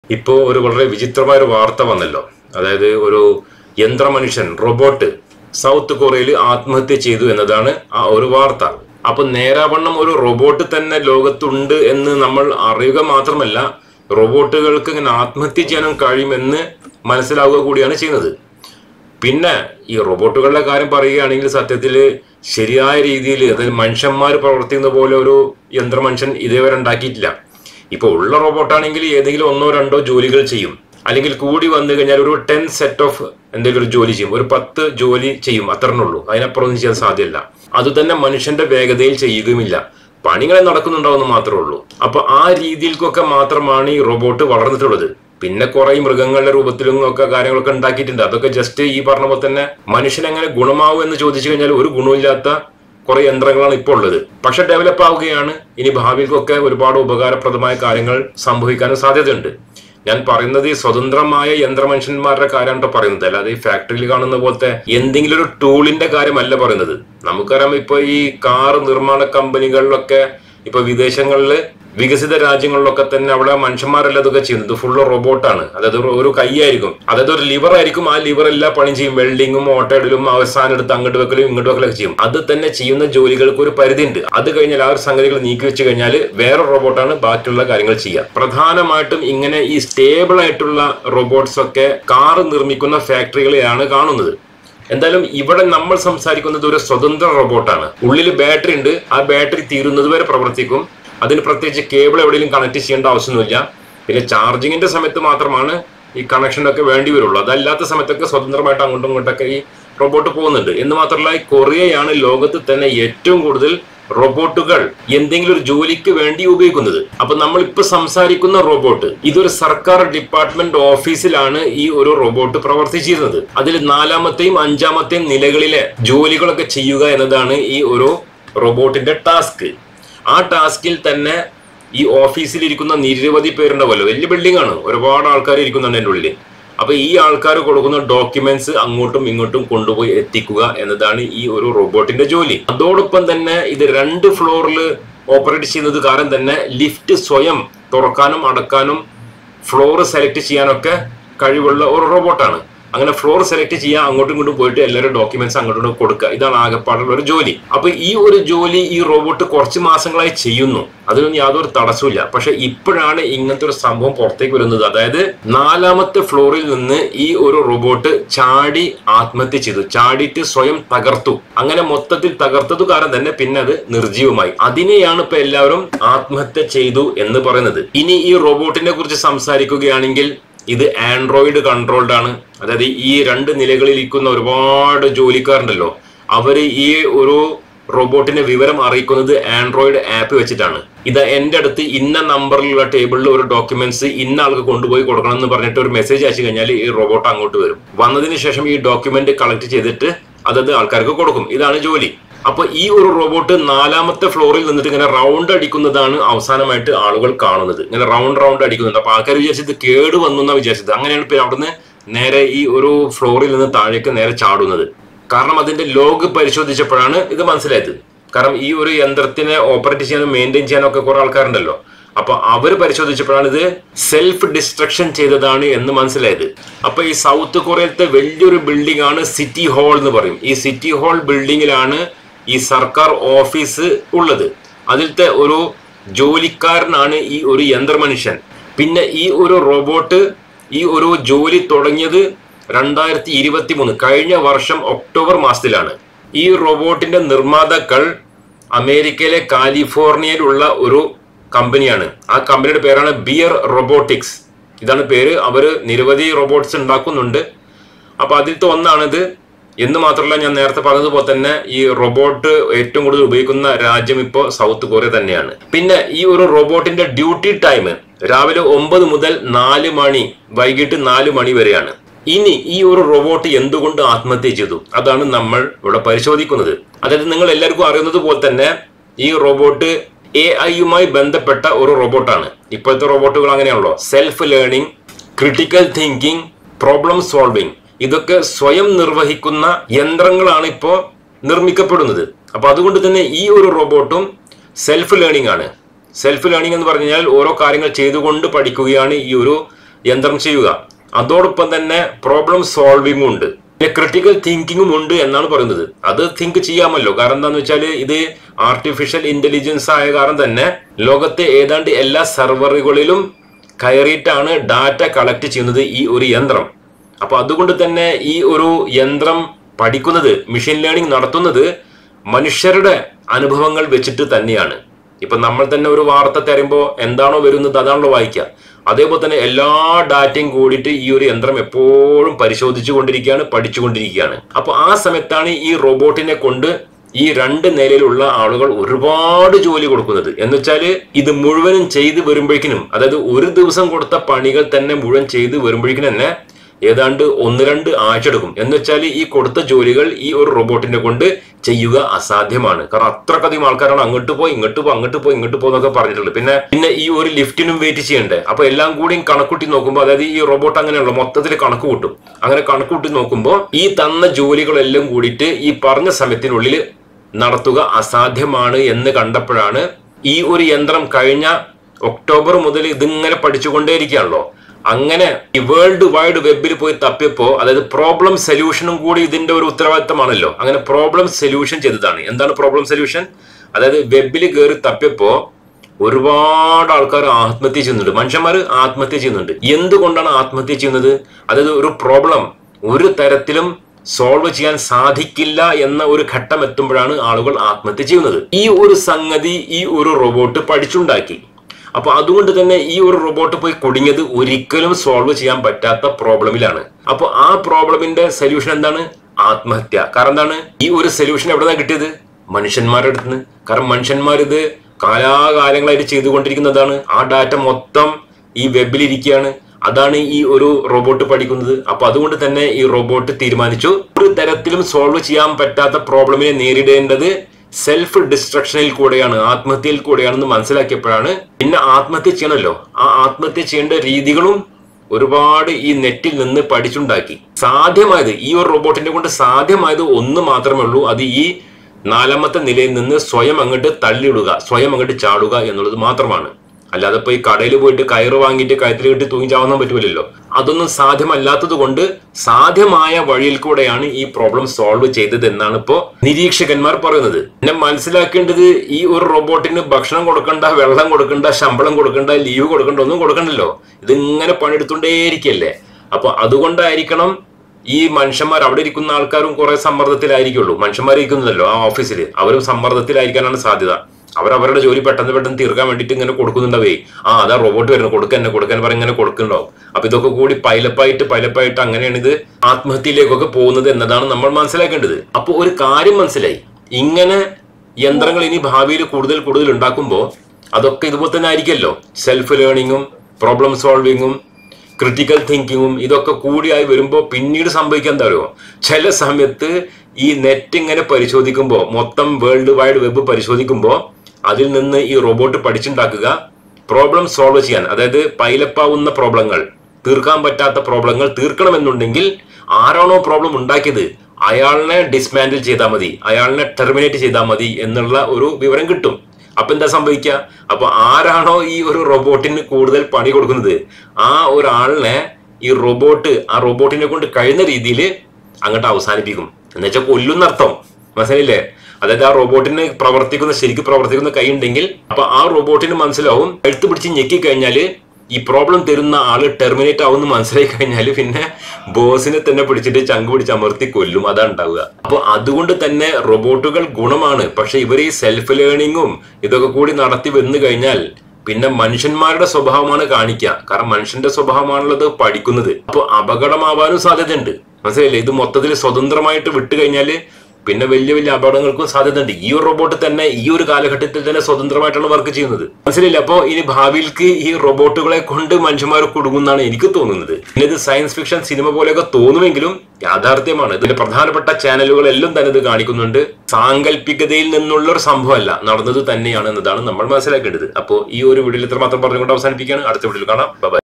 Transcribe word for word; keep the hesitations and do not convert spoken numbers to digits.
ഇപ്പോൾ ഒരു വളരെ വിചിത്രമായ ഒരു വാർത്ത വന്നല്ലോ. അതായത് ഒരു യന്ത്രമനുഷ്യൻ റോബോട്ട് സൗത്ത് കൊറിയയിൽ ആത്മഹത്യ ചെയ്തു എന്നതാണ് ആ ഒരു വാർത്ത. അപ്പൊ നേരാവണ്ണം ഒരു റോബോട്ട് തന്നെ ലോകത്തുണ്ട് എന്ന് നമ്മൾ അറിയുക മാത്രമല്ല, റോബോട്ടുകൾക്ക് ഇങ്ങനെ ആത്മഹത്യ ചെയ്യാനും കഴിയുമെന്ന് മനസ്സിലാവുക കൂടിയാണ് ചെയ്യുന്നത്. പിന്നെ ഈ റോബോട്ടുകളുടെ കാര്യം പറയുകയാണെങ്കിൽ സത്യത്തിൽ ശരിയായ രീതിയിൽ, അതായത് മനുഷ്യന്മാർ പ്രവർത്തിക്കുന്ന പോലെ ഒരു യന്ത്രമനുഷ്യൻ ഇതേവരെ ഉണ്ടാക്കിയിട്ടില്ല. ഇപ്പൊ ഉള്ള റോബോട്ടാണെങ്കിൽ ഏതെങ്കിലും ഒന്നോ രണ്ടോ ജോലികൾ ചെയ്യും, അല്ലെങ്കിൽ കൂടി വന്നു കഴിഞ്ഞാൽ ഒരു ടെൻ സെറ്റ് ഓഫ് എന്തെങ്കിലും ഒരു ജോലി ചെയ്യും, ഒരു പത്ത് ജോലി ചെയ്യും, അത്രേ ഉള്ളൂ. അതിനപ്പുറം ഒന്നും ചെയ്യാൻ സാധ്യമല്ല. അതുതന്നെ മനുഷ്യന്റെ വേഗതയിൽ ചെയ്യുകയുമില്ല, പണികളെ നടക്കുന്നുണ്ടാവുന്ന മാത്രമേ ഉള്ളൂ. അപ്പൊ ആ രീതിയിൽക്കൊക്കെ മാത്രമാണ് ഈ റോബോട്ട് വളർന്നിട്ടുള്ളത്. പിന്നെ കുറെ മൃഗങ്ങളുടെ രൂപത്തിലും ഒക്കെ കാര്യങ്ങളൊക്കെ ഉണ്ടാക്കിയിട്ടുണ്ട്. അതൊക്കെ ജസ്റ്റ് ഈ പറഞ്ഞ പോലെ തന്നെ മനുഷ്യൻ എങ്ങനെ ഗുണമാവും എന്ന് ചോദിച്ചു കഴിഞ്ഞാൽ ഒരു ഗുണമില്ലാത്ത കുറെ യന്ത്രങ്ങളാണ് ഇപ്പോൾ ഉള്ളത്. പക്ഷെ ഡെവലപ്പ് ആവുകയാണ്. ഇനി ഭാവിയിൽക്കൊക്കെ ഒരുപാട് ഉപകാരപ്രദമായ കാര്യങ്ങൾ സംഭവിക്കാനും സാധ്യതയുണ്ട്. ഞാൻ പറയുന്നത് ഈ സ്വതന്ത്രമായ യന്ത്രമനുഷ്യന്മാരുടെ കാര്യമാണ് പറയുന്നത്, അല്ലാതെ ഈ ഫാക്ടറിയിൽ കാണുന്ന പോലത്തെ എന്തെങ്കിലും ഒരു ടൂളിന്റെ കാര്യമല്ല പറയുന്നത്. നമുക്കറിയാം, ഇപ്പൊ ഈ കാർ നിർമ്മാണ കമ്പനികളിലൊക്കെ ഇപ്പൊ വിദേശങ്ങളില് വികസിത രാജ്യങ്ങളിലൊക്കെ തന്നെ അവിടെ മനുഷ്യന്മാരല്ല ഇതൊക്കെ ചെയ്യുന്നത്, ഫുള്ള് റോബോട്ടാണ്. അതായത് ഒരു കൈയായിരിക്കും, അതായത് ഒരു ലിവർ ആയിരിക്കും, ആ ലിവർ എല്ലാ പണിയും ചെയ്യും, വെൽഡിങ്ങും ഓട്ടയിടലും അവസാനം എടുത്ത് അങ്ങോട്ട് വെക്കലും ഇങ്ങോട്ട് വെക്കലൊക്കെ ചെയ്യും. അത് തന്നെ ചെയ്യുന്ന ജോലികൾക്ക് ഒരു പരിധി ഉണ്ട്. അത് കഴിഞ്ഞാൽ ആ ഒരു സംഗതികൾ നീക്കി വെച്ച് കഴിഞ്ഞാൽ വേറെ റോബോട്ടാണ് ബാക്കിയുള്ള കാര്യങ്ങൾ ചെയ്യുക. പ്രധാനമായിട്ടും ഇങ്ങനെ ഈ സ്റ്റേബിൾ ആയിട്ടുള്ള റോബോട്ട്സ് ഒക്കെ കാർ നിർമ്മിക്കുന്ന ഫാക്ടറികളെയാണ് കാണുന്നത്. എന്തായാലും ഇവിടെ നമ്മൾ സംസാരിക്കുന്നത് ഒരു സ്വതന്ത്ര റോബോട്ടാണ്. ഉള്ളിൽ ബാറ്ററി ഉണ്ട്, ആ ബാറ്ററി തീരുന്നത് വരെ പ്രവർത്തിക്കും. അതിന് പ്രത്യേകിച്ച് കേബിൾ എവിടെയെങ്കിലും കണക്ട് ചെയ്യേണ്ട ആവശ്യമൊന്നുമില്ല. പിന്നെ ചാർജിങ്ങിന്റെ സമയത്ത് മാത്രമാണ് ഈ കണക്ഷനൊക്കെ വേണ്ടി വരുള്ളൂ. അതല്ലാത്ത സമയത്തൊക്കെ സ്വതന്ത്രമായിട്ട് അങ്ങോട്ടും ഇങ്ങോട്ടൊക്കെ ഈ റോബോട്ട് പോകുന്നുണ്ട്. എന്ന് മാത്രമല്ല, ഈ കൊറിയയാണ് ലോകത്ത് തന്നെ ഏറ്റവും കൂടുതൽ റോബോട്ടുകൾ എന്തെങ്കിലും ഒരു ജോലിക്ക് വേണ്ടി ഉപയോഗിക്കുന്നത്. അപ്പൊ നമ്മൾ ഇപ്പൊ സംസാരിക്കുന്ന റോബോട്ട് ഇതൊരു സർക്കാർ ഡിപ്പാർട്ട്മെന്റ് ഓഫീസിലാണ് ഈ ഒരു റോബോട്ട് പ്രവർത്തിച്ചിരുന്നത്. അതിൽ നാലാമത്തെയും അഞ്ചാമത്തെയും നിലകളിലെ ജോലികളൊക്കെ ചെയ്യുക എന്നതാണ് ഈ ഒരു റോബോട്ടിന്റെ ടാസ്ക്. ആ ടാസ്കിൽ തന്നെ ഈ ഓഫീസിൽ ഇരിക്കുന്ന നിരവധി പേരുണ്ടാവുമല്ലോ, വലിയ ബിൽഡിംഗ് ആണ്, ഒരുപാട് ആൾക്കാർ ഇരിക്കുന്നുണ്ട് എൻ്റെ ഉള്ളിൽ. അപ്പൊ ഈ ആൾക്കാർ കൊടുക്കുന്ന ഡോക്യുമെന്റ്സ് അങ്ങോട്ടും ഇങ്ങോട്ടും കൊണ്ടുപോയി എത്തിക്കുക എന്നതാണ് ഈ ഒരു റോബോട്ടിന്റെ ജോലി. അതോടൊപ്പം തന്നെ ഇത് രണ്ട് ഫ്ലോറിൽ ഓപ്പറേറ്റ് ചെയ്യുന്നത് കാരണം തന്നെ ലിഫ്റ്റ് സ്വയം തുറക്കാനും അടക്കാനും ഫ്ലോർ സെലക്ട് ചെയ്യാനൊക്കെ കഴിവുള്ള ഒരു റോബോട്ടാണ്. അങ്ങനെ ഫ്ലോർ സെലക്ട് ചെയ്യാൻ അങ്ങോട്ടും ഇങ്ങോട്ടും പോയിട്ട് എല്ലാവരും ഡോക്യുമെന്റ്സ് അങ്ങോട്ടും കൊടുക്കുക, ഇതാണ് ആകെപ്പാടുള്ള ഒരു ജോലി. അപ്പൊ ഈ ഒരു ജോലി ഈ റോബോട്ട് കുറച്ച് മാസങ്ങളായി ചെയ്യുന്നു, അതിനൊന്നും യാതൊരു തടസ്സമില്ല. പക്ഷെ ഇപ്പോഴാണ് ഇങ്ങനത്തെ ഒരു സംഭവം പുറത്തേക്ക് വരുന്നത്. അതായത് നാലാമത്തെ ഫ്ലോറിൽ നിന്ന് ഈ ഒരു റോബോട്ട് ചാടി ആത്മഹത്യ ചെയ്തു, ചാടിയിട്ട് സ്വയം തകർത്തു. അങ്ങനെ മൊത്തത്തിൽ തകർത്തത് കാരണം തന്നെ പിന്നെ അത് നിർജീവമായി. അതിനെയാണ് ഇപ്പൊ എല്ലാവരും ആത്മഹത്യ ചെയ്തു എന്ന് പറയുന്നത്. ഇനി ഈ റോബോട്ടിനെ കുറിച്ച് സംസാരിക്കുകയാണെങ്കിൽ ഇത് ആൻഡ്രോയിഡ് കൺട്രോൾഡ് ആണ്. അതായത് ഈ രണ്ട് നിലകളിൽ ഇരിക്കുന്ന ഒരുപാട് ജോലിക്കാരുണ്ടല്ലോ, അവര് ഈ ഒരു റോബോട്ടിന്റെ വിവരം അറിയിക്കുന്നത് ആൻഡ്രോയിഡ് ആപ്പ് വെച്ചിട്ടാണ്. ഇത് എന്റെ അടുത്ത് ഇന്ന നമ്പറിലുള്ള ടേബിളിൽ ഒരു ഡോക്യുമെന്റ്സ് ഇന്ന ആൾക്ക് കൊണ്ടുപോയി കൊടുക്കണം എന്ന് പറഞ്ഞിട്ട് ഒരു മെസ്സേജ് അയച്ചു കഴിഞ്ഞാൽ ഈ റോബോട്ട് അങ്ങോട്ട് വരും. വന്നതിന് ശേഷം ഈ ഡോക്യുമെന്റ് കളക്ട് ചെയ്തിട്ട് അതത് ആൾക്കാർക്ക് കൊടുക്കും. ഇതാണ് ജോലി. അപ്പൊ ഈ ഒരു റോബോട്ട് നാലാമത്തെ ഫ്ലോറിൽ നിന്നിട്ട് ഇങ്ങനെ റൗണ്ട് അടിക്കുന്നതാണ് അവസാനമായിട്ട് ആളുകൾ കാണുന്നത്. ഇങ്ങനെ റൗണ്ട് റൗണ്ട് അടിക്കുന്നുണ്ട്. അപ്പൊ ആൾക്കാർ വിചാരിച്ചത് കേട് വന്നു എന്നാ വിചാരിച്ചത്. അങ്ങനെയാണ് പിന്നെ അവിടുന്ന് നേരെ ഈ ഒരു ഫ്ലോറിൽ നിന്ന് താഴേക്ക് നേരെ ചാടുന്നത്. കാരണം അതിന്റെ ലോഗ് പരിശോധിച്ചപ്പോഴാണ് ഇത് മനസ്സിലായത്. കാരണം ഈ ഒരു യന്ത്രത്തിനെ ഓപ്പറേറ്റ് ചെയ്യാനും മെയിൻറ്റെയിൻ ചെയ്യാനും ഒക്കെ കുറെ ആൾക്കാരുണ്ടല്ലോ. അപ്പൊ അവർ പരിശോധിച്ചപ്പോഴാണ് ഇത് സെൽഫ് ഡിസ്ട്രക്ഷൻ ചെയ്തതാണ് എന്ന് മനസ്സിലായത്. അപ്പൊ ഈ സൗത്ത് കൊറിയയിലത്തെ വലിയൊരു ബിൽഡിംഗ് ആണ് സിറ്റി ഹാൾ എന്ന് പറയും. ഈ സിറ്റി ഹാൾ ബിൽഡിങ്ങിലാണ് ഈ സർക്കാർ ഓഫീസ് ഉള്ളത്. അതിലത്തെ ഒരു ജോലിക്കാരനാണ് ഈ ഒരു യന്ത്രമനുഷ്യൻ. പിന്നെ ഈ ഒരു റോബോട്ട് ഈ ഒരു ജോലി തുടങ്ങിയത് രണ്ടായിരത്തി ഇരുപത്തി മൂന്ന് കഴിഞ്ഞ വർഷം ഒക്ടോബർ മാസത്തിലാണ്. ഈ റോബോട്ടിന്റെ നിർമ്മാതാക്കൾ അമേരിക്കയിലെ കാലിഫോർണിയയിലുള്ള ഒരു കമ്പനിയാണ്. ആ കമ്പനിയുടെ പേരാണ് ബിയർ റോബോട്ടിക്സ്. ഇതാണ് പേര്. അവര് നിരവധി റോബോട്ട്സ് ഉണ്ടാക്കുന്നുണ്ട്. അപ്പൊ അതിലത്തെ ഒന്നാണിത്. എന്ന് മാത്രമല്ല, ഞാൻ നേരത്തെ പറഞ്ഞതുപോലെ തന്നെ ഈ റോബോട്ട് ഏറ്റവും കൂടുതൽ ഉപയോഗിക്കുന്ന രാജ്യം ഇപ്പോൾ സൗത്ത് കൊറിയ തന്നെയാണ്. പിന്നെ ഈ ഒരു റോബോട്ടിന്റെ ഡ്യൂട്ടി ടൈം രാവിലെ ഒമ്പത് മുതൽ നാല് മണി വൈകിട്ട് നാല് മണി വരെയാണ്. ഇനി ഈ ഒരു റോബോട്ട് എന്തുകൊണ്ട് ആത്മഹത്യ ചെയ്തു, അതാണ് നമ്മൾ ഇവിടെ പരിശോധിക്കുന്നത്. അതായത് നിങ്ങൾ എല്ലാവർക്കും അറിയുന്നത് പോലെ തന്നെ ഈ റോബോട്ട് എ ഐയുമായി ബന്ധപ്പെട്ട ഒരു റോബോട്ടാണ്. ഇപ്പോഴത്തെ റോബോട്ടുകൾ അങ്ങനെയാണല്ലോ, self learning, critical thinking, problem solving, ഇതൊക്കെ സ്വയം നിർവഹിക്കുന്ന യന്ത്രങ്ങളാണ് ഇപ്പോൾ നിർമ്മിക്കപ്പെടുന്നത്. അപ്പൊ അതുകൊണ്ട് തന്നെ ഈ ഒരു റോബോട്ടും സെൽഫ് ലേണിംഗ് ആണ്. സെൽഫ് ലേണിംഗ് എന്ന് പറഞ്ഞു കഴിഞ്ഞാൽ ഓരോ കാര്യങ്ങൾ ചെയ്തുകൊണ്ട് പഠിക്കുകയാണ് ഈ ഒരു യന്ത്രം ചെയ്യുക. അതോടൊപ്പം തന്നെ പ്രോബ്ലം സോൾവിംഗും ഉണ്ട്, പിന്നെ ക്രിട്ടിക്കൽ തിങ്കിങ്ങും ഉണ്ട് എന്നാണ് പറയുന്നത്. അത് തിങ്ക് ചെയ്യാമല്ലോ. കാരണം എന്താന്ന് വെച്ചാൽ ഇത് ആർട്ടിഫിഷ്യൽ ഇന്റലിജൻസ് ആയ കാരണം തന്നെ ലോകത്തെ ഏതാണ്ട് എല്ലാ സെർവറുകളിലും കയറിയിട്ടാണ് ഡാറ്റ കളക്ട് ചെയ്യുന്നത് ഈ ഒരു യന്ത്രം. അപ്പൊ അതുകൊണ്ട് തന്നെ ഈ ഒരു യന്ത്രം പഠിക്കുന്നത്, മെഷീൻ ലേണിംഗ് നടത്തുന്നത് മനുഷ്യരുടെ അനുഭവങ്ങൾ വെച്ചിട്ട് തന്നെയാണ്. ഇപ്പൊ നമ്മൾ തന്നെ ഒരു വാർത്ത തരുമ്പോൾ എന്താണോ വരുന്നത് അതാണല്ലോ വായിക്കുക. അതേപോലെ തന്നെ എല്ലാ ഡാറ്റയും കൂടിയിട്ട് ഈ ഒരു യന്ത്രം എപ്പോഴും പരിശോധിച്ചു കൊണ്ടിരിക്കുകയാണ്, പഠിച്ചുകൊണ്ടിരിക്കുകയാണ്. അപ്പൊ ആ സമയത്താണ് ഈ റോബോട്ടിനെ കൊണ്ട് ഈ രണ്ട് നിലയിലുള്ള ആളുകൾ ഒരുപാട് ജോലി കൊടുക്കുന്നത്. എന്ന് വെച്ചാല് ഇത് മുഴുവനും ചെയ്ത് വരുമ്പോഴേക്കിനും, അതായത് ഒരു ദിവസം കൊടുത്ത പണികൾ തന്നെ മുഴുവൻ ചെയ്ത് വരുമ്പോഴേക്കിനും തന്നെ ഏതാണ്ട് ഒന്ന് രണ്ട് ആഴ്ച എടുക്കും. എന്ന് വെച്ചാൽ ഈ കൊടുത്ത ജോലികൾ ഈ ഒരു റോബോട്ടിനെ കൊണ്ട് ചെയ്യുക അസാധ്യമാണ്. കാരണം അത്രക്കധികം ആൾക്കാരാണ് അങ്ങോട്ട് പോയി ഇങ്ങോട്ട് പോ അങ്ങോട്ട് പോയി ഇങ്ങോട്ട് പോകുന്നൊക്കെ പറഞ്ഞിട്ടുള്ളത്. പിന്നെ പിന്നെ ഈ ഒരു ലിഫ്റ്റിനും വെയിറ്റ് ചെയ്യണ്ടേ. അപ്പൊ എല്ലാം കൂടി കണക്കൂട്ടി നോക്കുമ്പോൾ, അതായത് ഈ റോബോട്ട് അങ്ങനെയുള്ള മൊത്തത്തിൽ കണക്ക് കൂട്ടും. അങ്ങനെ കണക്കൂട്ടി നോക്കുമ്പോൾ ഈ തന്ന ജോലികളെല്ലാം കൂടിയിട്ട് ഈ പറഞ്ഞ സമയത്തിനുള്ളിൽ നടത്തുക അസാധ്യമാണ് എന്ന് കണ്ടപ്പോഴാണ് ഈ ഒരു യന്ത്രം കഴിഞ്ഞ ഒക്ടോബർ മുതൽ ഇതിങ്ങനെ പഠിച്ചുകൊണ്ടേയിരിക്കുകയാണല്ലോ. അങ്ങനെ ഈ വേൾഡ് വൈഡ് വെബിൽ പോയി തപ്പിയപ്പോ, അതായത് പ്രോബ്ലം സൊല്യൂഷനും കൂടി ഇതിന്റെ ഒരു ഉത്തരവാദിത്തമാണല്ലോ. അങ്ങനെ പ്രോബ്ലം സൊല്യൂഷൻ ചെയ്തതാണ്. എന്താണ് പ്രോബ്ലം സൊല്യൂഷൻ? അതായത് വെബിൽ കയറി തപ്പിയപ്പോ ഒരുപാട് ആൾക്കാർ ആത്മഹത്യ ചെയ്യുന്നുണ്ട്, മനുഷ്യന്മാർ ആത്മഹത്യ ചെയ്യുന്നുണ്ട്. എന്തുകൊണ്ടാണ് ആത്മഹത്യ ചെയ്യുന്നത്? അതായത് ഒരു പ്രോബ്ലം ഒരു തരത്തിലും സോൾവ് ചെയ്യാൻ സാധിക്കില്ല എന്ന ഒരു ഘട്ടം എത്തുമ്പോഴാണ് ആളുകൾ ആത്മഹത്യ ചെയ്യുന്നത്. ഈ ഒരു സംഗതി ഈ ഒരു റോബോട്ട് പഠിച്ചുണ്ടാക്കി. അപ്പൊ അതുകൊണ്ട് തന്നെ ഈ ഒരു റോബോട്ട് പോയി കുടുങ്ങിയത് ഒരിക്കലും സോൾവ് ചെയ്യാൻ പറ്റാത്ത പ്രോബ്ലമിലാണ്. അപ്പൊ ആ പ്രോബ്ലമിന്റെ സൊല്യൂഷൻ എന്താണ്? ആത്മഹത്യ. കാരണം എന്താണ്? ഈ ഒരു സൊല്യൂഷൻ എവിടെന്നാണ് കിട്ടിയത്? മനുഷ്യന്മാരുടെ അടുത്ത് നിന്ന്. കാരണം മനുഷ്യന്മാർ ഇത് കാലാകാലങ്ങളായിട്ട് ചെയ്തുകൊണ്ടിരിക്കുന്നതാണ്. ആ ഡാറ്റ മൊത്തം ഈ വെബിലിരിക്കുകയാണ്. അതാണ് ഈ ഒരു റോബോട്ട് പഠിക്കുന്നത്. അപ്പൊ അതുകൊണ്ട് തന്നെ ഈ റോബോട്ട് തീരുമാനിച്ചു ഒരു തരത്തിലും സോൾവ് ചെയ്യാൻ പറ്റാത്ത പ്രോബ്ലമിനെ നേരിടേണ്ടത് സെൽഫ് ഡിസ്ട്രക്ഷനിൽ കൂടെയാണ്, ആത്മഹത്യയിൽ കൂടെയാണെന്ന് മനസ്സിലാക്കിയപ്പോഴാണ് പിന്നെ ആത്മഹത്യ ചെയ്യണമല്ലോ, ആ ആത്മഹത്യ ചെയ്യേണ്ട രീതികളും ഒരുപാട് ഈ നെറ്റിൽ നിന്ന് പഠിച്ചുണ്ടാക്കി. സാധ്യമായത് ഈ ഒരു റോബോട്ടിനെ കൊണ്ട് സാധ്യമായത് ഒന്ന് മാത്രമേ ഉള്ളൂ. അത് ഈ നാലാമത്തെ നിലയിൽ നിന്ന് സ്വയം അങ്ങോട്ട് തള്ളിയിടുക, സ്വയം അങ്ങോട്ട് ചാടുക എന്നുള്ളത് മാത്രമാണ്. അല്ലാതെ ഇപ്പൊ ഈ കടയിൽ പോയിട്ട് കയറ് വാങ്ങിയിട്ട് കയത്തിൽ കെട്ടി തൂങ്ങി ചാവുന്ന പറ്റുമല്ലോ. അതൊന്നും സാധ്യമല്ലാത്തത് കൊണ്ട് സാധ്യമായ വഴിയിൽ കൂടെയാണ് ഈ പ്രോബ്ലം സോൾവ് ചെയ്തത് എന്നാണ് ഇപ്പോ നിരീക്ഷകന്മാർ പറയുന്നത്. പിന്നെ മനസ്സിലാക്കേണ്ടത് ഈ ഒരു റോബോട്ടിന് ഭക്ഷണം കൊടുക്കണ്ട, വെള്ളം കൊടുക്കണ്ട, ശമ്പളം കൊടുക്കണ്ട, ലീവ് കൊടുക്കണ്ട, ഒന്നും കൊടുക്കണ്ടല്ലോ. ഇതിങ്ങനെ പണിയെടുത്തുകൊണ്ടേയിരിക്കല്ലേ. അപ്പൊ അതുകൊണ്ടായിരിക്കണം ഈ മനുഷ്യന്മാർ, അവിടെ ഇരിക്കുന്ന ആൾക്കാരും കുറെ സമ്മർദ്ദത്തിലായിരിക്കുള്ളൂ. മനുഷ്യന്മാർ ഇരിക്കുന്നതല്ലോ ആ ഓഫീസിൽ, അവരും സമ്മർദ്ദത്തിലായിരിക്കാനാണ് സാധ്യത. അവരവരുടെ ജോലി പെട്ടെന്ന് പെട്ടെന്ന് തീർക്കാൻ വേണ്ടിയിട്ട് ഇങ്ങനെ കൊടുക്കുന്നുണ്ടാവേ. ആ അതാ റോബോട്ട് വരുന്നത്, കൊടുക്കന്നെ കൊടുക്കാൻ പറഞ്ഞ ഇങ്ങനെ കൊടുക്കുന്നുണ്ടാവും. അപ്പൊ ഇതൊക്കെ കൂടി പൈലപ്പായിട്ട് പൈലപ്പായിട്ട് അങ്ങനെയാണ് ഇത് ആത്മഹത്യയിലേക്കൊക്കെ പോകുന്നത് എന്നതാണ് നമ്മൾ മനസ്സിലാക്കേണ്ടത്. അപ്പൊ ഒരു കാര്യം മനസ്സിലായി, ഇങ്ങനെ യന്ത്രങ്ങൾ ഇനി ഭാവിയിൽ കൂടുതൽ കൂടുതൽ ഉണ്ടാക്കുമ്പോൾ അതൊക്കെ ഇതുപോലെ തന്നെ ആയിരിക്കല്ലോ. സെൽഫ് ലേണിങ്ങും പ്രോബ്ലം സോൾവിങ്ങും ക്രിട്ടിക്കൽ തിങ്കിങ്ങും ഇതൊക്കെ കൂടിയായി വരുമ്പോൾ പിന്നീട് സംഭവിക്കാൻ എന്താ പറയുക, ചില സമയത്ത് ഈ നെറ്റ് ഇങ്ങനെ പരിശോധിക്കുമ്പോൾ, മൊത്തം വേൾഡ് വൈഡ് വെബ് പരിശോധിക്കുമ്പോൾ അതിൽ നിന്ന് ഈ റോബോട്ട് പഠിച്ചുണ്ടാക്കുക പ്രോബ്ലം സോൾവ് ചെയ്യാൻ, അതായത് പൈലപ്പാവുന്ന പ്രോബ്ലങ്ങൾ, തീർക്കാൻ പറ്റാത്ത പ്രോബ്ലങ്ങൾ തീർക്കണമെന്നുണ്ടെങ്കിൽ ആരാണോ പ്രോബ്ലം ഉണ്ടാക്കിയത് അയാളിനെ ഡിസ്മാൻഡിൽ ചെയ്താൽ മതി, അയാളിനെ ടെർമിനേറ്റ് ചെയ്താൽ മതി എന്നുള്ള ഒരു വിവരം കിട്ടും. അപ്പൊ എന്താ സംഭവിക്കുക? അപ്പൊ ആരാണോ ഈ ഒരു റോബോട്ടിന് കൂടുതൽ പണി കൊടുക്കുന്നത് ആ ഒരാളിനെ ഈ റോബോട്ട് ആ റോബോട്ടിനെ കൊണ്ട് കഴിയുന്ന രീതിയിൽ അങ്ങോട്ട് അവസാനിപ്പിക്കും. എന്നുവെച്ചാൽ കൊല്ലുന്നർത്ഥം, മനസ്സിലായില്ലേ? അതായത് ആ റോബോട്ടിന് പ്രവർത്തിക്കുന്ന ശരിക്കും പ്രവർത്തിക്കുന്ന കൈ ഉണ്ടെങ്കിൽ അപ്പൊ ആ റോബോട്ടിന് മനസ്സിലാവും, എഴുത്ത് പിടിച്ച് ഞെക്കി കഴിഞ്ഞാല് ഈ പ്രോബ്ലം തരുന്ന ആള് ടെർമിനേറ്റ് ആവുമെന്ന് മനസ്സിലായി കഴിഞ്ഞാല് പിന്നെ ബോസിനെ തന്നെ പിടിച്ചിട്ട് ചങ്ക് പിടിച്ച് അമർത്തി കൊല്ലും. അതാണ് ഉണ്ടാവുക. അപ്പൊ അതുകൊണ്ട് തന്നെ റോബോട്ടുകൾ ഗുണമാണ്. പക്ഷെ ഇവർ ഈ സെൽഫ് ലേണിങ്ങും ഇതൊക്കെ കൂടി നടത്തി വന്നു കഴിഞ്ഞാൽ പിന്നെ മനുഷ്യന്മാരുടെ സ്വഭാവമാണ് കാണിക്കുക. കാരണം മനുഷ്യന്റെ സ്വഭാവമാണുള്ളത് പഠിക്കുന്നത്. അപ്പൊ അപകടമാവാനും സാധ്യതയുണ്ട്. മനസ്സിലായില്ലേ? ഇത് മൊത്തത്തിൽ സ്വതന്ത്രമായിട്ട് വിട്ടു കഴിഞ്ഞാല് പിന്നെ വലിയ വലിയ അപകടങ്ങൾക്കും സാധ്യതയുണ്ട്. ഈ ഒരു റോബോട്ട് തന്നെ ഈ ഒരു കാലഘട്ടത്തിൽ തന്നെ സ്വതന്ത്രമായിട്ടാണ് വർക്ക് ചെയ്യുന്നത്. മനസ്സിലായില്ല? അപ്പൊ ഇനി ഭാവിയിലേക്ക് ഈ റോബോട്ടുകളെ കൊണ്ട് മനുഷ്യന്മാർ കുടുങ്ങുന്നാണ് എനിക്ക് തോന്നുന്നത്. പിന്നെ ഇത് സയൻസ് ഫിക്ഷൻ സിനിമ പോലെയൊക്കെ തോന്നുമെങ്കിലും യാഥാർത്ഥ്യമാണ്. ഇതിന്റെ പ്രധാനപ്പെട്ട ചാനലുകളെല്ലാം തന്നെ ഇത് കാണിക്കുന്നുണ്ട്. സാങ്കല്പികതയിൽ നിന്നുള്ള ഒരു സംഭവമല്ല, നടന്നത് തന്നെയാണ് എന്നതാണ് നമ്മൾ മനസ്സിലാക്കേണ്ടത്. അപ്പോൾ ഈ ഒരു വീഡിയോയിൽ ഇത്ര മാത്രം പറഞ്ഞുകൊണ്ട് അവസാനിപ്പിക്കുകയാണ്. അടുത്ത വീഡിയോയിൽ കാണാം. ബൈ.